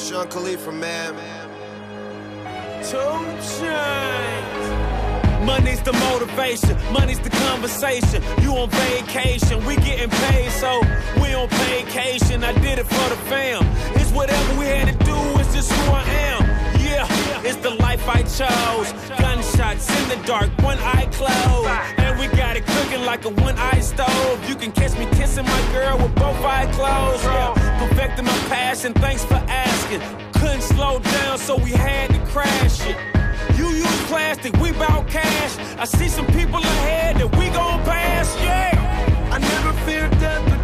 Sean Khalifa, man. 2 Chainz. Money's the motivation, money's the conversation. You on vacation, we getting paid, so we on vacation. I did it for the fam. It's whatever we had to do, it's just who I am. Yeah, it's the life I chose. Gunshots in the dark, one eye closed. And we got it cooking like a one-eye stove. You can catch me kissing my girl with both eyes closed. Yeah, perfecting my passion, thanks for asking. Couldn't slow down, so we had to crash it. You use plastic, we bout cash. I see some people ahead that we gon' pass, yeah. I never feared death, but